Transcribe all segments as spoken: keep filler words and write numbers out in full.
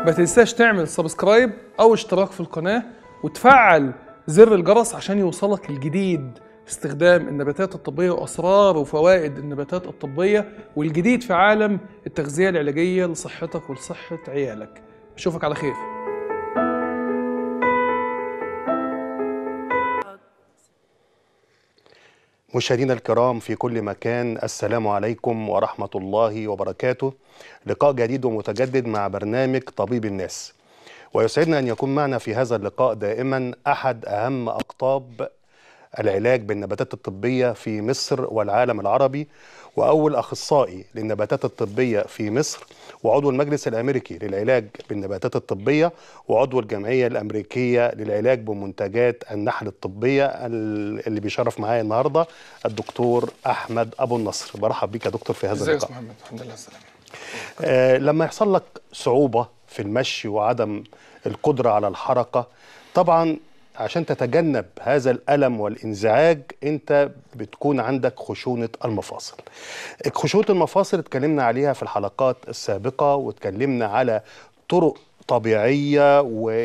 ما تنساش تعمل سبسكرايب او اشتراك في القناة وتفعل زر الجرس عشان يوصلك الجديد في استخدام النباتات الطبية واسرار وفوائد النباتات الطبية والجديد في عالم التغذية العلاجية لصحتك ولصحة عيالك. اشوفك على خير. مشاهدينا الكرام في كل مكان، السلام عليكم ورحمة الله وبركاته. لقاء جديد ومتجدد مع برنامج طبيب الناس، ويسعدنا أن يكون معنا في هذا اللقاء دائما أحد أهم أقطاب العلاج بالنباتات الطبية في مصر والعالم العربي، وأول أخصائي للنباتات الطبية في مصر، وعضو المجلس الأمريكي للعلاج بالنباتات الطبية، وعضو الجمعية الأمريكية للعلاج بمنتجات النحل الطبية، اللي بيشرف معايا النهاردة الدكتور أحمد أبو النصر. برحب بيك يا دكتور في هذا اللقاء. ازيك يا محمد؟ الحمد لله على السلامة. آه لما يحصل لك صعوبة في المشي وعدم القدرة على الحركة، طبعا عشان تتجنب هذا الألم والانزعاج انت بتكون عندك خشونة المفاصل. خشونة المفاصل اتكلمنا عليها في الحلقات السابقة، واتكلمنا على طرق طبيعية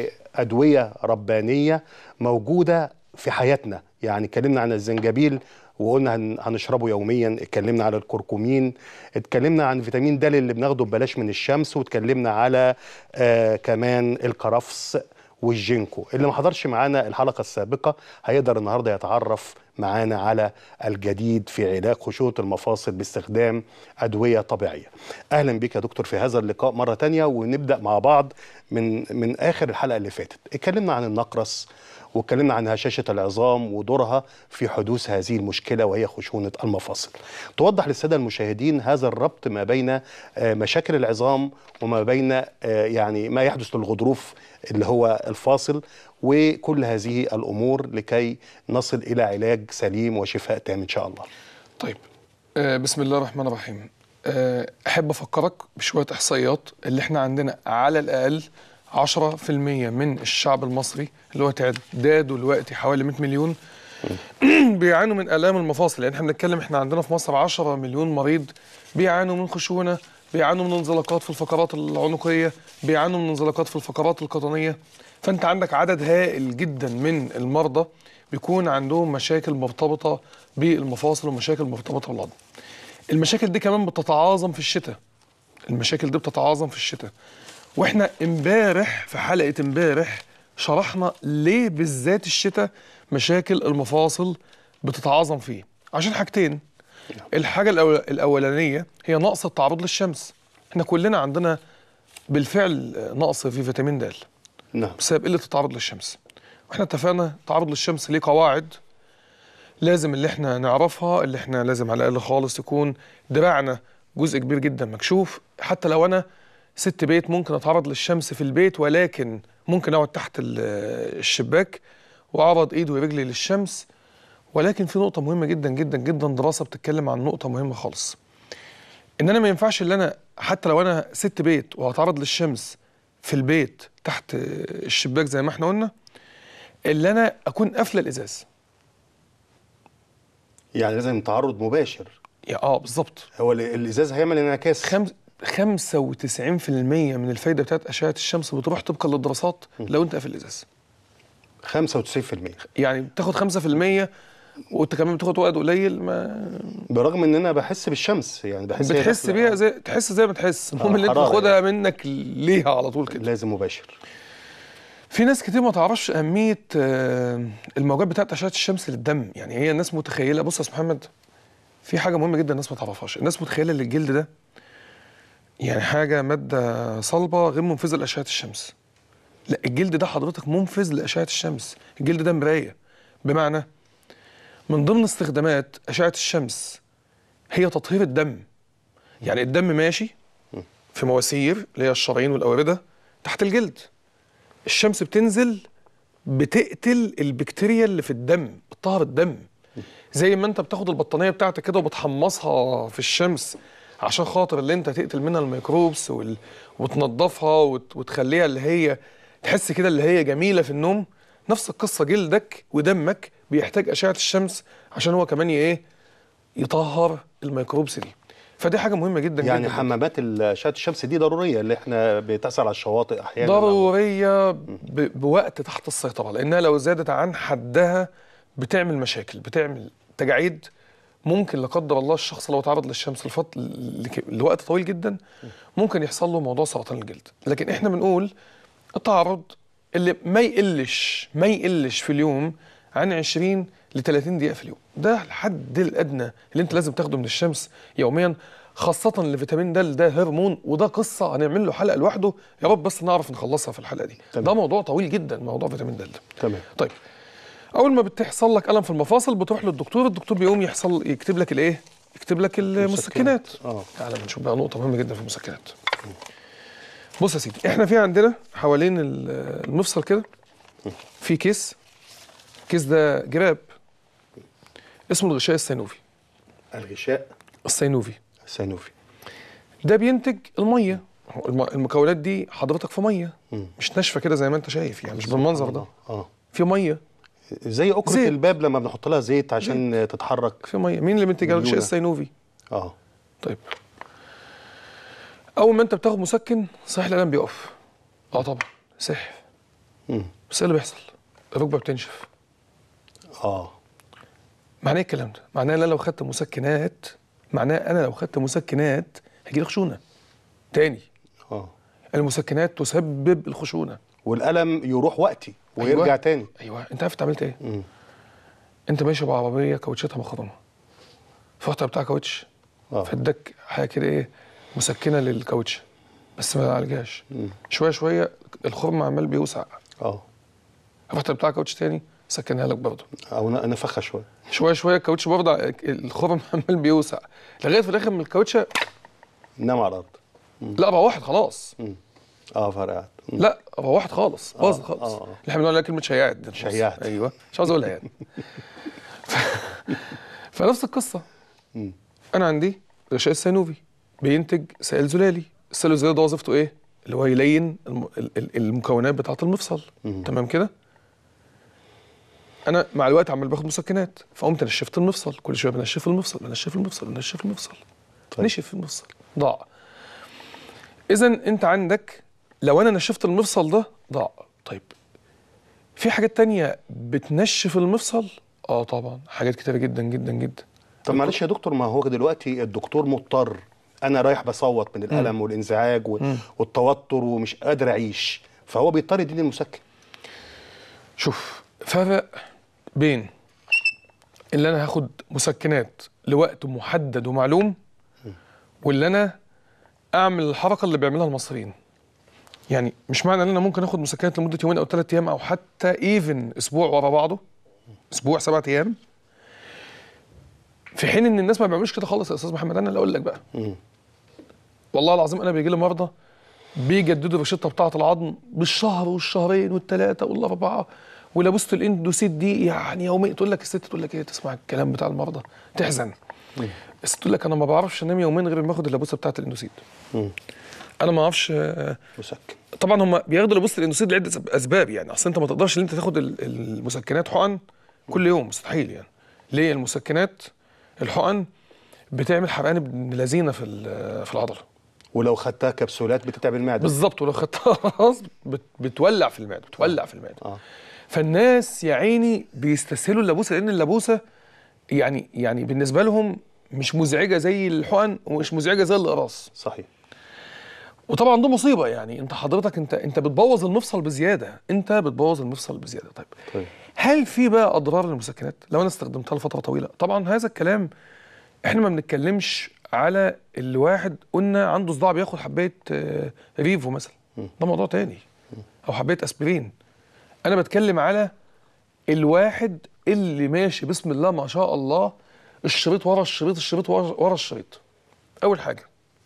وأدوية ربانية موجودة في حياتنا. يعني اتكلمنا عن الزنجبيل وقلنا هنشربه يوميا، اتكلمنا على الكركمين، اتكلمنا عن فيتامين د اللي بناخده ببلاش من الشمس، واتكلمنا على آه كمان الكرفس والجينكو. اللي ما حضرش معانا الحلقة السابقة هيقدر النهاردة يتعرف معانا على الجديد في علاج خشونة المفاصل باستخدام أدوية طبيعية. أهلا بك يا دكتور في هذا اللقاء مرة تانية، ونبدأ مع بعض من من آخر الحلقة اللي فاتت. اتكلمنا عن النقرس، واتكلمنا عن هشاشة العظام ودورها في حدوث هذه المشكلة وهي خشونة المفاصل. توضح للسادة المشاهدين هذا الربط ما بين مشاكل العظام وما بين يعني ما يحدث للغضروف اللي هو الفاصل، وكل هذه الأمور لكي نصل إلى علاج سليم وشفاء تام إن شاء الله. طيب، آه بسم الله الرحمن الرحيم. آه أحب أفكرك بشوية إحصائيات. اللي احنا عندنا على الأقل عشرة في المية من الشعب المصري اللي هو تعداده دلوقتي حوالي مئة مليون بيعانوا من آلام المفاصل. يعني احنا بنتكلم احنا عندنا في مصر عشرة مليون مريض بيعانوا من خشونة، بيعانوا من انزلاقات في الفقرات العنقية، بيعانوا من انزلاقات في الفقرات القطنية. فانت عندك عدد هائل جدا من المرضى بيكون عندهم مشاكل مرتبطة بالمفاصل ومشاكل مرتبطة بالعظم. المشاكل دي كمان بتتعاظم في الشتاء. المشاكل دي بتتعاظم في الشتاء. واحنا امبارح في حلقة امبارح شرحنا ليه بالذات الشتاء مشاكل المفاصل بتتعاظم فيه، عشان حاجتين. الحاجة الأولانية هي نقص التعرض للشمس. احنا كلنا عندنا بالفعل نقص في فيتامين د نعم، بسبب قلة التعرض للشمس. واحنا اتفقنا التعرض للشمس ليه قواعد لازم اللي احنا نعرفها، اللي احنا لازم على الأقل خالص يكون دراعنا جزء كبير جدا مكشوف. حتى لو أنا ست بيت ممكن أتعرض للشمس في البيت، ولكن ممكن أقعد تحت الشباك وأعرض إيدي ورجلي للشمس. ولكن في نقطة مهمة جدا جدا جدا، دراسة بتتكلم عن نقطة مهمة خالص، إن أنا ما ينفعش اللي أنا حتى لو أنا ست بيت وهتعرض للشمس في البيت تحت الشباك زي ما احنا قلنا، اللي أنا أكون قافلة الإزاز. يعني لازم تعرض مباشر. يا اه بالظبط. هو الإزاز هيعمل انعكاس. خمس خمسة وتسعين في المية من الفايدة بتاعت أشعة الشمس بتروح طبقا للدراسات لو أنت قافل الإزاز. خمسة وتسعين في المية يعني بتاخد خمسة في المية وأنت كمان بتاخد وقت قليل. ما برغم ان انا بحس بالشمس، يعني بحس بتحس بيها زي تحس زي ما تحس. المهم اللي انت تاخدها يعني منك ليها على طول كده. لازم مباشر. في ناس كتير ما تعرفش أهمية الموجات بتاعت أشعة الشمس للدم. يعني هي الناس متخيلة، بص يا أستاذ محمد، في حاجة مهمة جدا الناس ما تعرفهاش. الناس متخيلة ان الجلد ده يعني حاجة مادة صلبة غير منفذة لأشعة الشمس. لا، الجلد ده حضرتك منفذ لأشعة الشمس. الجلد ده مراية، بمعنى من ضمن استخدامات أشعة الشمس هي تطهير الدم. يعني الدم ماشي في مواسير اللي هي الشرايين والأوردة تحت الجلد. الشمس بتنزل بتقتل البكتيريا اللي في الدم، بتطهر الدم. زي ما انت بتاخد البطانية بتاعتك كده وبتحمصها في الشمس عشان خاطر اللي انت تقتل منها الميكروبس وال... وتنظفها وت... وتخليها اللي هي تحس كده اللي هي جميلة في النوم. نفس القصة جلدك ودمك بيحتاج أشعة الشمس عشان هو كمان ايه يطهر الميكروبس دي. فدي حاجه مهمه جدا يعني جدا. حمامات اشعه الشمس دي ضروريه، اللي احنا بتحصل على الشواطئ احيانا. ضروريه ب- بوقت تحت السيطره، لانها لو زادت عن حدها بتعمل مشاكل، بتعمل تجاعيد. ممكن لا قدر الله الشخص لو تعرض للشمس لفط... لك- لوقت طويل جدا ممكن يحصل له موضوع سرطان الجلد. لكن احنا بنقول التعرض اللي ما يقلش ما يقلش في اليوم عن عشرين ل ثلاثين دقيقة في اليوم، ده الحد الأدنى اللي أنت لازم تاخده من الشمس يوميا، خاصة الفيتامين د، ده هرمون وده قصة هنعمل له حلقة لوحده، يا رب بس نعرف نخلصها في الحلقة دي. تمام. ده موضوع طويل جدا، موضوع فيتامين د ده. تمام. طيب، أول ما بتحصل لك ألم في المفاصل بتروح للدكتور، الدكتور بيقوم يحصل يكتب لك الإيه؟ يكتب لك المسكنات. اه تعالى بنشوف بقى نقطة مهمة جدا في المسكنات. بص يا سيدي، احنا في عندنا حوالين المفصل كده في كيس، الكيس ده جراب اسمه الغشاء السينوفي. الغشاء السينوفي السينوفي ده بينتج الميه. الم- المكونات دي حضرتك في ميه، مم. مش ناشفه كده زي ما انت شايف، يعني مش بالمنظر ده، اه في ميه. زي أكرة زيت. الباب لما بنحط لها زيت عشان تتحرك. في ميه. مين اللي منتج الغشاء مليونة. السينوفي؟ اه طيب، اول ما انت بتاخد مسكن صحيح الالم بيقف. اه طبعا صح، مم. بس ايه اللي بيحصل؟ الركبه بتنشف. اه معناه ايه الكلام ده؟ معناه ان انا لو خدت مسكنات، معناه انا لو خدت مسكنات هيجي لي خشونه تاني. اه المسكنات تسبب الخشونه. والألم يروح وقتي ويرجع أيوة. تاني. ايوه، انت عارف انت عملت ايه؟ مم. انت ماشي بعربيه كاوتشتها مخرومه، فرحت بتاع كاوتش اه فادك حاجه كده ايه، مسكنه للكاوتش، بس ما عالجهاش. مم. شويه شويه الخرم عمال بيوسع، اه رحت بتاع كاوتش تاني سكنها لك برضه. او ن- نفخها شويه. شويه شويه الكاوتش برضه الخرم عمال بيوسع، لغايه في الاخر من الكاوتشه نام على الارض. لا روحت خلاص. مم. اه فرقعت. مم. لا روحت خالص، باظت آه، خالص. آه، آه. اللي احنا بنقول عليها كلمه شيعت دي. شيعت. ايوه، مش عاوز اقولها يعني. ف... فنفس القصه. مم. انا عندي غشاء السينوفي بينتج سائل زلالي. السائل الزلالي ده وظيفته ايه؟ اللي هو يلين الم... ال- ال- المكونات بتاعه المفصل. مم. تمام كده؟ انا مع الوقت عمال باخد مسكنات، فقمت نشفت المفصل، كل شويه بنشف المفصل بنشف المفصل بنشف المفصل. طيب. نشف المفصل، ضاع. اذا انت عندك لو انا نشفت المفصل ده ضاع. طيب، في حاجات تانية بتنشف المفصل؟ اه طبعا، حاجات كتيرة جدا جدا جدا. طب معلش يا دكتور، ما هو دلوقتي الدكتور مضطر، انا رايح بصوت من الالم والانزعاج و- والتوتر ومش قادر اعيش، فهو بيضطر يديني المسكن. شوف، فرق بين اللي انا هاخد مسكنات لوقت محدد ومعلوم، واللي انا اعمل الحركه اللي بيعملها المصريين. يعني مش معنى ان انا ممكن اخد مسكنات لمده يومين او ثلاث ايام او حتى ايفن اسبوع ورا بعضه، اسبوع سبعة ايام، في حين ان الناس ما بيعملوش كده خالص. يا استاذ محمد انا اللي اقول لك بقى، مم. والله العظيم انا بيجي لي مرضى بيجددوا الروشته بتاعه العظم بالشهر والشهرين والثلاثه والاربعه، ولابوسه الاندوسيت دي يعني يوميا. تقول لك الست، تقول لك ايه، تسمع الكلام بتاع المرضى تحزن. مم. الست تقول لك انا ما بعرفش انام يومين غير ما اخد اللابوسه بتاعه الاندوسيت. مم. انا ما اعرفش. آه، مسكن. طبعا هم بياخدوا لابوسه الاندوسيت لعده اسباب، يعني اصل انت ما تقدرش ان انت تاخد ال- المسكنات حقن كل يوم، مستحيل يعني. ليه؟ المسكنات الحقن بتعمل حرقان ابن لذينه في ال- في العضله. ولو خدتها كبسولات بتتعب المعده. بالظبط، ولو خدتها خلاص بت- بتولع في المعده، بتولع في المعده. اه فالناس يا عيني بيستسهلوا اللابوسه، لان اللابوسه يعني يعني بالنسبه لهم مش مزعجه زي الحقن ومش مزعجه زي الاقراص. صحيح. وطبعا دي مصيبه، يعني انت حضرتك انت انت بتبوظ المفصل بزياده، انت بتبوظ المفصل بزياده. طيب، طيب. هل في بقى اضرار للمسكنات لو انا استخدمتها لفتره طويله؟ طبعا هذا الكلام احنا ما بنتكلمش على الواحد قلنا عنده صداع بياخد حبايه آه، ريفو مثلا، ده موضوع تاني، او حبايه اسبرين. انا بتكلم على الواحد اللي ماشي بسم الله ما شاء الله، الشريط ورا الشريط الشريط ورا, ورا الشريط. اول حاجه،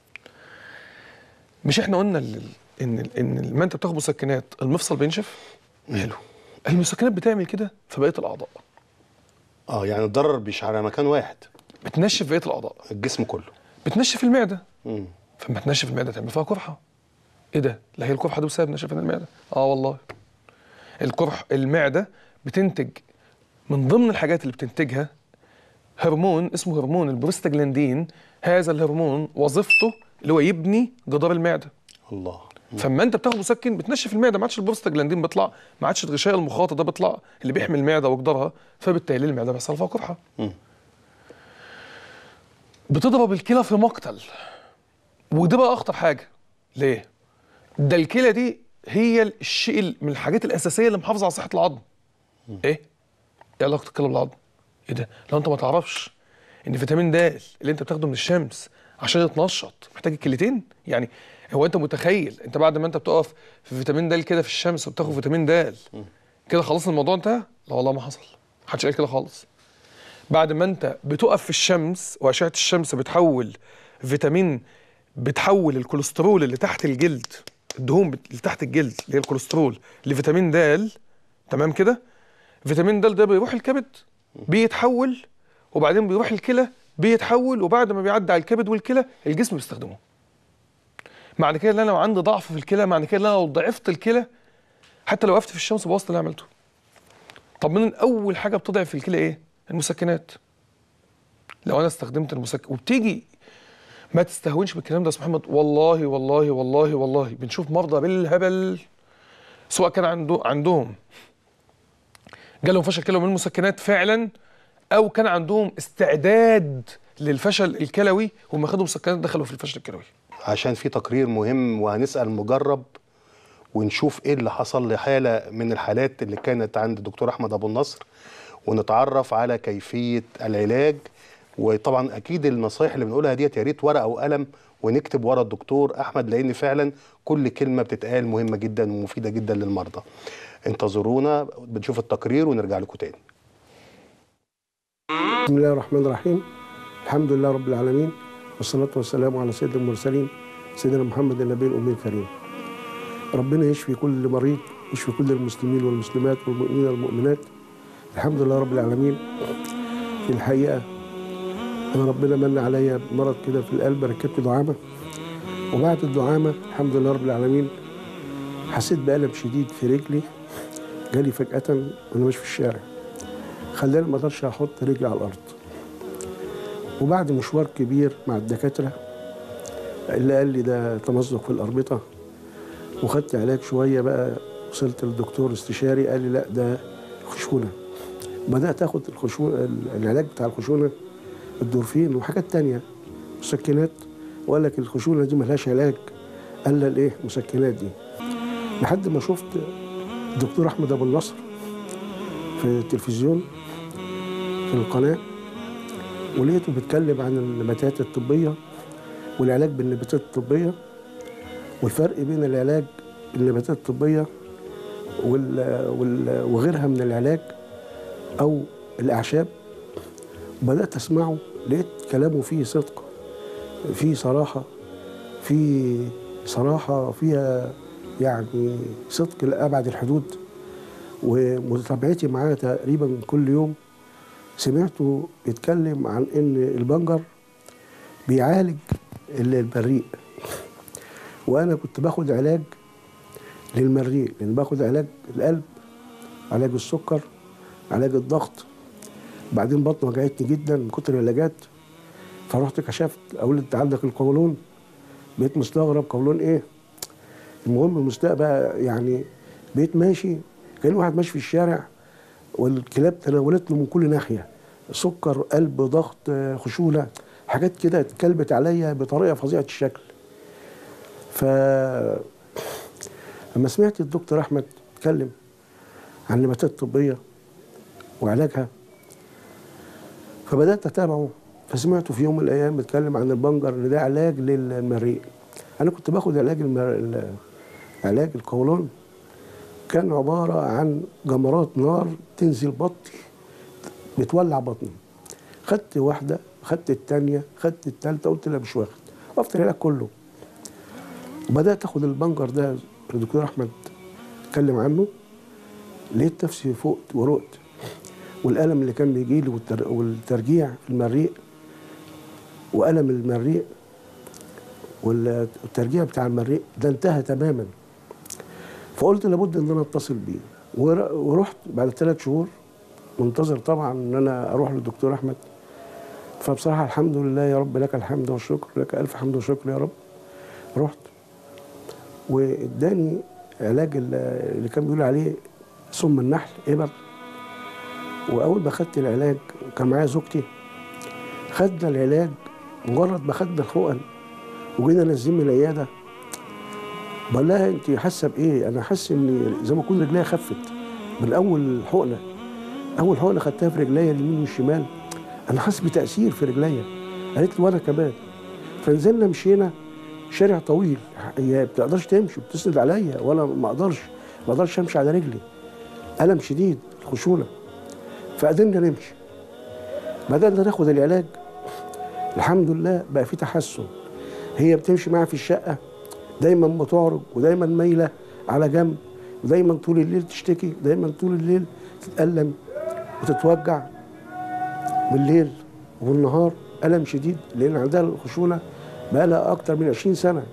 مش احنا قلنا ال- ان ال- ان لما انت بتاخد مسكنات المفصل بينشف؟ حلو. المسكنات بتعمل كده في بقيه الاعضاء، اه يعني الضرر مش على مكان واحد، بتنشف بقيه الاعضاء، الجسم كله. بتنشف المعده. مم. فلما تنشف المعده تعمل فيها قرحه. ايه ده؟ لا هي القرحه دي بسبب نشفان المعده؟ اه والله. القرح المعده بتنتج من ضمن الحاجات اللي بتنتجها هرمون اسمه هرمون البروستاجلاندين، هذا الهرمون وظيفته اللي هو يبني جدار المعده. الله. فاما انت بتاخد مسكن بتنشف المعده، ما عادش البروستاجلاندين بيطلع، ما عادش الغشاء المخاطي ده بيطلع اللي بيحمي المعده وجدارها، فبالتالي المعده بيحصل فيها قرحه. بتضرب الكلى في مقتل، وده بقى اخطر حاجه. ليه؟ ده الكلى دي هي الشيء من الحاجات الاساسيه اللي محافظه على صحه العظم. ايه؟ ايه علاقه الكلى بالعظم؟ ايه ده؟ لو انت ما تعرفش ان فيتامين د اللي انت بتاخده من الشمس عشان يتنشط محتاج الكليتين؟ يعني هو انت متخيل انت بعد ما انت بتقف في فيتامين د كده في الشمس وبتاخد فيتامين د كده خلاص الموضوع انتهى؟ لا والله ما حصل، محدش قال كده خالص. بعد ما انت بتقف في الشمس واشعه الشمس بتحول فيتامين، بتحول الكوليسترول اللي تحت الجلد، الدهون اللي تحت الجلد اللي هي الكوليسترول لفيتامين د، تمام كده؟ فيتامين د ده بيروح الكبد بيتحول، وبعدين بيروح الكلى بيتحول، وبعد ما بيعدي على الكبد والكلى الجسم بيستخدمه. معنى كده ان انا لو عندي ضعف في الكلى، معنى كده ان انا لو ضعفت الكلى حتى لو وقفت في الشمس بوظت اللي عملته. طب من اول حاجه بتضعف في الكلى ايه؟ المسكنات. لو انا استخدمت المسكن وبتيجي، ما تستهونش بالكلام ده يا استاذ محمد، والله والله والله والله بنشوف مرضى بالهبل سواء كان عنده عندهم جالهم فشل كلوي من المسكنات فعلا، او كان عندهم استعداد للفشل الكلوي وهم خدوا مسكنات دخلوا في الفشل الكلوي. عشان في تقرير مهم وهنسأل مجرب ونشوف ايه اللي حصل لحالة من الحالات اللي كانت عند الدكتور احمد ابو النصر، ونتعرف على كيفية العلاج. وطبعا اكيد النصايح اللي بنقولها ديت يا ريت ورقة وقلم ونكتب ورا الدكتور احمد، لان فعلا كل كلمة بتتقال مهمة جدا ومفيدة جدا للمرضى. انتظرونا بنشوف التقرير ونرجع لكم تاني. بسم الله الرحمن الرحيم. الحمد لله رب العالمين، والصلاة والسلام على سيد المرسلين سيدنا محمد النبي الأمي الكريم. ربنا يشفي كل مريض، يشفي كل المسلمين والمسلمات والمؤمنين والمؤمنات. الحمد لله رب العالمين. في الحقيقة أنا ربنا من عليا بمرض كده في القلب، ركبت دعامة، وبعد الدعامة الحمد لله رب العالمين حسيت بألم شديد في رجلي جالي فجأة وأنا ماشي في الشارع، خلاني ما اقدرش احط رجلي على الارض. وبعد مشوار كبير مع الدكاتره اللي قال لي ده تمزق في الاربطه، وخدت علاج شويه بقى، وصلت للدكتور استشاري قال لي لا ده خشونه. بدات اخد الخشونه، العلاج بتاع الخشونه، الدورفين وحاجات تانية مسكنات، وقال لك الخشونه دي ملهاش علاج الا الايه مسكنات دي. لحد ما شفت الدكتور احمد ابو النصر في التلفزيون في القناة، ولقيته بيتكلم عن النباتات الطبية والعلاج بالنباتات الطبية، والفرق بين العلاج بالنباتات الطبية وال وال وغيرها من العلاج أو الأعشاب. بدأت أسمعه، لقيت كلامه فيه صدق، فيه صراحة، فيه صراحة فيها يعني صدق لأبعد الحدود. ومتابعتي معاه تقريبا كل يوم سمعته بيتكلم عن ان البنجر بيعالج البريق، وانا كنت باخد علاج للمريء، لان باخد علاج القلب، علاج السكر، علاج الضغط. بعدين بطني وجعتني جدا من كتر العلاجات، فرحت كشفت، اقول انت عندك القولون. بقيت مستغرب، قولون ايه؟ المهم المستاء بقى، يعني بقيت ماشي كان واحد ماشي في الشارع والكلاب تناولت له من كل ناحيه، سكر، قلب، ضغط، خشونه، حاجات كده اتكلبت عليا بطريقه فظيعه الشكل. ف لما سمعت الدكتور احمد اتكلم عن النباتات الطبيه وعلاجها، فبدات اتابعه. فسمعته في يوم من الايام بيتكلم عن البنجر ان ده علاج للمريء. انا كنت باخد علاج المر... علاج القولون، كان عباره عن جمرات نار تنزل بطني بتولع بطني. خدت واحده، خدت الثانيه، خدت الثالثه، قلت لا مش واخد، وقفت العلاج كله. وبدات اخد البنجر ده الدكتور احمد اتكلم عنه، لقيت نفسي فقت ورقت، والالم اللي كان بيجي لي والتر... والترجيع في المريء، والم المريء والترجيع بتاع المريء ده انتهى تماما. فقلت لابد ان انا اتصل بيه، ورحت بعد ثلاث شهور منتظر طبعا ان انا اروح للدكتور احمد. فبصراحه الحمد لله يا رب، لك الحمد والشكر، لك الف حمد وشكر يا رب. رحت واداني علاج اللي كان بيقول عليه سم النحل ابر. واول ما خدت العلاج كان معايا زوجتي، خدنا العلاج، مجرد ما خدنا الحقن وجينا نازلين من العياده بقول لها انت حاسه بايه؟ انا حاسه ان زي ما اكون رجليا خفت من اول حقنه. اول حقنه خدتها في رجليا اليمين والشمال انا حاسس بتاثير في رجليا. قالت لي وانا كمان. فنزلنا مشينا شارع طويل، هي ما بتقدرش تمشي، بتسند عليا وانا ما اقدرش ما اقدرش امشي على رجلي، الم شديد، خشونه. فقدرنا نمشي، بدأنا ناخد العلاج، الحمد لله بقى في تحسن. هي بتمشي معايا في الشقه دايما بتعرج ودايما مايله على جنب، ودايما طول الليل تشتكي، دايما طول الليل تتألم وتتوجع بالليل وبالنهار، ألم شديد لأن عندها الخشونة بقى لها أكتر من عشرين سنة.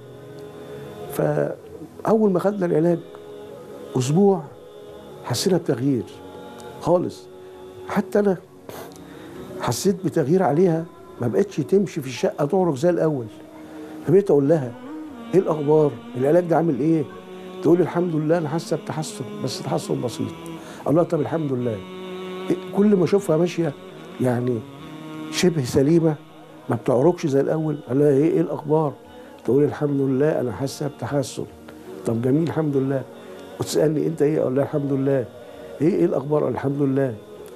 فأول ما خدنا العلاج أسبوع حسينا بتغيير خالص. حتى أنا حسيت بتغيير عليها، ما بقتش تمشي في الشقة تعرج زي الأول. فبقيت أقول لها إيه الأخبار؟ العلاج ده عامل إيه؟ تقول لي الحمد لله أنا حاسة بتحسن، بس تحسن بسيط. أقول لها طب الحمد لله. كل ما أشوفها ماشية يعني شبه سليمة، ما بتعرجش زي الأول، أقول لها إيه إيه الأخبار؟ تقول لي الحمد لله أنا حاسة بتحسن. طب جميل الحمد لله. وتسألني أنت إيه؟ أقول لها الحمد لله. إيه إيه الأخبار؟ الحمد لله.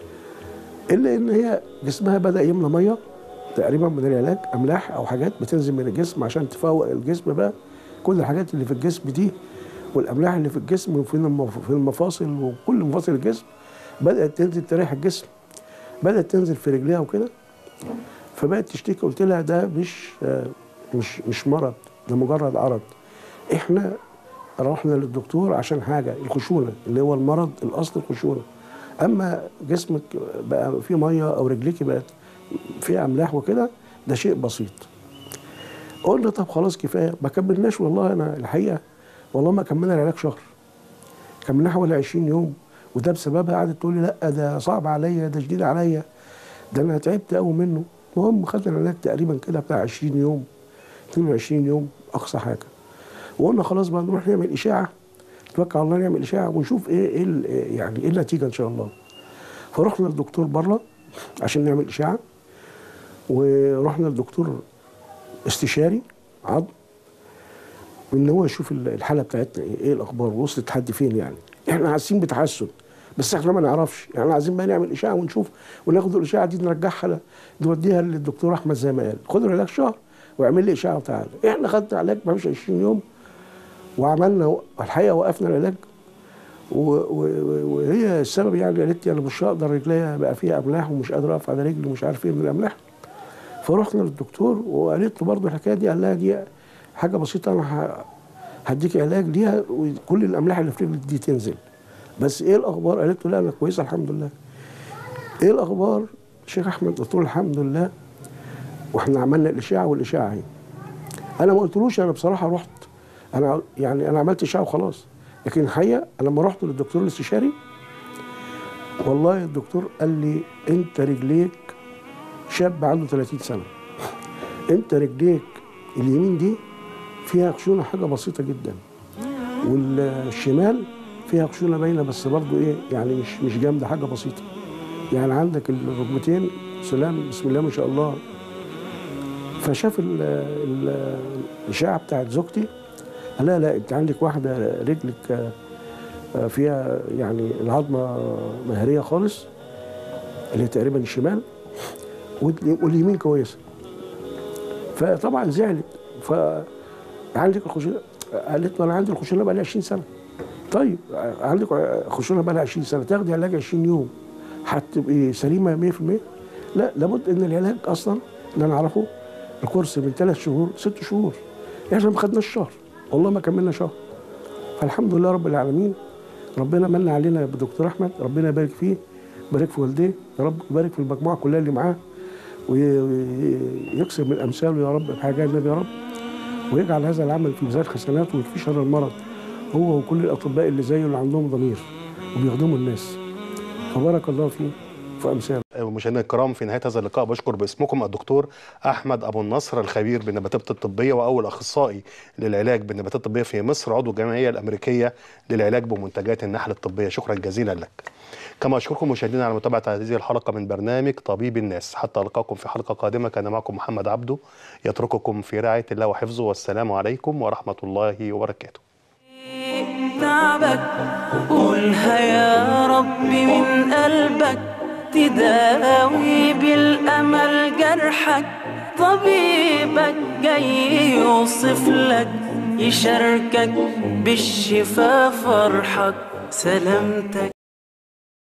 إلا إن هي جسمها بدأ يملى مية تقريبا من العلاج، أملاح أو حاجات بتنزل من الجسم عشان تفوق الجسم بقى. كل الحاجات اللي في الجسم دي والأملاح اللي في الجسم وفي المفاصل وكل مفاصل الجسم بدأت تنزل تريح الجسم، بدأت تنزل في رجليها وكده. فبقت تشتكي. قلت لها ده مش مش مش مرض، ده مجرد عرض. احنا رحنا للدكتور عشان حاجه، الخشونه اللي هو المرض الاصل الخشونه. اما جسمك بقى فيه ميه او رجليكي بقت فيها املاح وكده ده شيء بسيط. قلنا طب خلاص كفايه، ما كملناش والله. انا الحقيقه والله ما كملنا العلاج شهر، كملنا حوالي عشرين يوم. وده بسببها قعدت تقول لي لا ده صعب عليا، ده شديد عليا، ده انا تعبت قوي منه. المهم خدنا العلاج تقريبا كده بتاع عشرين يوم، اتنين وعشرين يوم اقصى حاجه. وقلنا خلاص بقى نروح نعمل اشاعه، نتوكل على الله نعمل اشاعه ونشوف ايه ايه يعني ايه النتيجه ان شاء الله. فرحنا للدكتور بره عشان نعمل اشاعه، ورحنا للدكتور استشاري عظم ان هو يشوف الحاله بتاعتنا ايه, إيه الاخبار وصلت لحد فين. يعني احنا حاسين بتحسن بس احنا ما نعرفش، يعني عايزين بقى نعمل اشاعه ونشوف، وناخد الاشاعه دي نرجعها نوديها للدكتور احمد زي ما قال، خد العلاج شهر واعمل لي اشاعه وتعالى. احنا خدنا علاج ما فيش عشرين يوم وعملنا، الحقيقه وقفنا العلاج. وهي السبب يعني قالت لي انا مش هقدر، رجليا بقى فيها املاح ومش قادر اقف على رجلي ومش عارف ايه من الاملاح. فرحنا للدكتور وقالت له برضه الحكايه دي، قال لها دي حاجه بسيطه، انا هديك علاج ليها وكل الاملاح اللي في رجلك دي تنزل. بس ايه الاخبار؟ قالت له لا انا كويسه الحمد لله. ايه الاخبار شيخ احمد؟ قلت له الحمد لله. واحنا عملنا الاشاعه والاشاعه اهي. انا ما قلتلوش انا بصراحه رحت، انا يعني انا عملت اشاعه وخلاص. لكن الحقيقه انا لما رحت للدكتور الاستشاري والله الدكتور قال لي انت رجليك شاب عنده ثلاثين سنه، انت رجليك اليمين دي فيها خشونه حاجه بسيطه جدا، والشمال فيها خشونه باينه بس برضه ايه يعني مش مش جامده، حاجه بسيطه. يعني عندك الركبتين سلام بسم الله ما شاء الله. فشاف الاشاعه بتاعت زوجتي قال لا لا انت عندك واحده رجلك فيها يعني العظمه مهريه خالص اللي تقريبا الشمال، واليمين كويسه. فطبعا زعلت. فعندك الخشونه؟ قالت له انا عندي الخشونه بقى لي عشرين سنه. طيب عندك خشونه بقى لها عشرين سنه، تاخدي علاج عشرين يوم هتبقي سليمه مية في المية؟ لا، لابد ان العلاج اصلا اللي انا اعرفه الكورس من ثلاث شهور ست شهور. احنا ما خدناش شهر، والله ما كملنا شهر. فالحمد لله رب العالمين، ربنا من علينا بدكتور احمد، ربنا يبارك فيه، يبارك في والديه يا رب، يبارك في المجموعه كلها اللي معاه، ويكسر من امثاله يا رب بحاجه النبي يا رب، ويجعل هذا العمل في ميزان حسناته ويكفي شر المرض هو وكل الاطباء اللي زيه اللي عندهم ضمير وبيخدموا الناس. فبارك الله فيه في امثاله. والمشاهدين الكرام، في نهايه هذا اللقاء بشكر باسمكم الدكتور احمد ابو النصر، الخبير بالنباتات الطبيه واول اخصائي للعلاج بالنباتات الطبيه في مصر، عضو الجمعيه الامريكيه للعلاج بمنتجات النحل الطبيه. شكرا جزيلا لك. كما اشكركم مشاهدينا على متابعه هذه الحلقه من برنامج طبيب الناس. حتى القاكم في حلقه قادمه، كان معكم محمد عبده، يترككم في رعايه الله وحفظه، والسلام عليكم ورحمه الله وبركاته. تعبك قولها يا ربي من قلبك، تداوي بالأمل جرحك، طبيبك جاي يوصف لك، يشاركك بالشفا فرحك، سلامتك.